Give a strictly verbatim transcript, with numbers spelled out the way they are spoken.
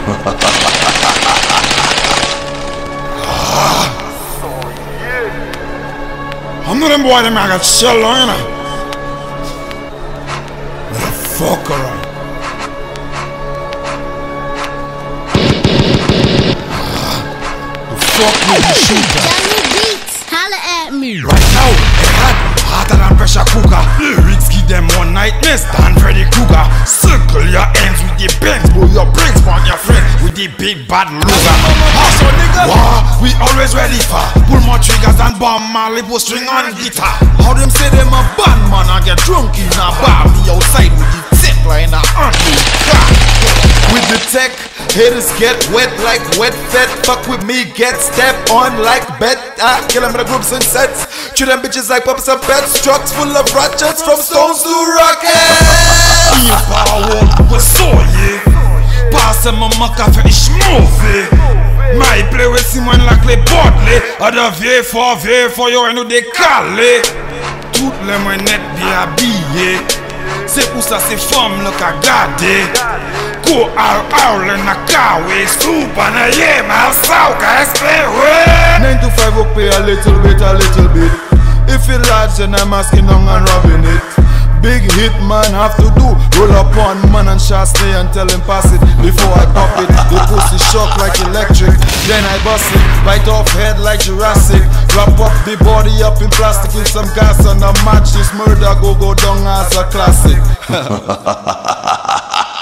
I'm not them boy them I got shell on, you know. Motherfucker. The fuck you the shooter? Johnny Beats, holla at me. Right now, it hot, hotter than pressure cooker. Lyrics give them one nightness than Freddy Krueger. Circle your ends with the bangs, blow your brains for your friends with the big bad loser. Also nigga, wow, we always ready for pull more triggers than Bob Marley put string on guitar. How them say them a bad man and get drunk in a bar? Me outside with the tip line a ugly car. With the tech, haters get wet like wet fed. Fuck with me, get stepped on like bet. I kill them in the groups and sets. Treat them bitches like puppets and pets. Trucks full of ratchets from stones to rockets. Your power was so yeah. Pass them a maka for ish movie. My play with Simon like les Bodley. Other vieux for vieux for you and they call it. Toutes les monettes bien habillées. C'est pour ça ces femmes le qu'a gardé. Go out out in a car way. Soup and a yeah man so can explain. Nine to five will pay a little bit, a little bit. If it large then I'm asking on and robbing it. Big hit man have to do. Roll up on man and shot stay and tell him pass it. Before I pop it, the pussy shock like electric. Then I bust it, bite off head like Jurassic. Wrap up the body up in plastic with some gas and a match. This murder go go down as a classic.